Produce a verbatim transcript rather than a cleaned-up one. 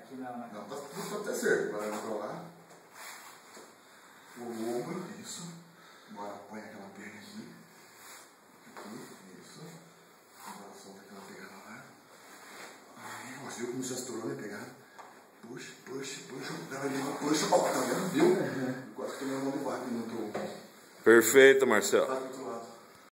Aqui não, né? Não, tá tudo até certo. Agora vai pra lá. O ombro, isso. Agora põe aquela perna aqui. Aqui, isso. Agora solta aquela pegada lá. Aí, ó, viu como já estourou, né? Pegada. Puxa, puxa, puxa. O cara ali, puxa. Ó, tá vendo? Viu? Quase que eu não vou levar aqui no teu. Perfeito, Marcelo.